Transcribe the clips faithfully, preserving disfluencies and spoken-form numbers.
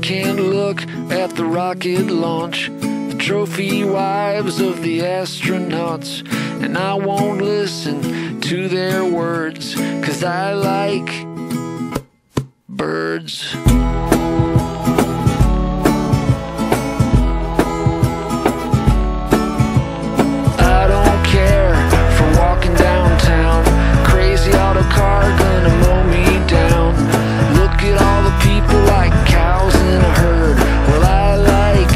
can't look at the rocket launch, the trophy wives of the astronauts, and I won't listen to their words, 'cause I like birds. I don't care for walking downtown, crazy auto car gonna mow me down. Look at all the people like cows in a herd. Well, I like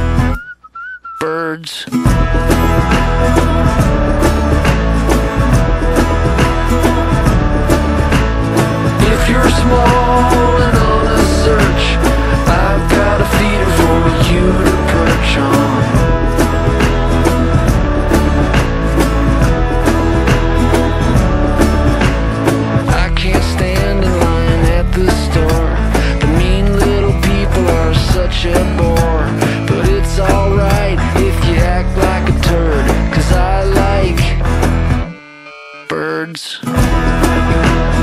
birds. If you're small and on a search, I've got a feeder for you to perch on. I can't stand in line at the store. The mean little people are such a bore. But it's alright if you act like a turd, 'cause I like birds.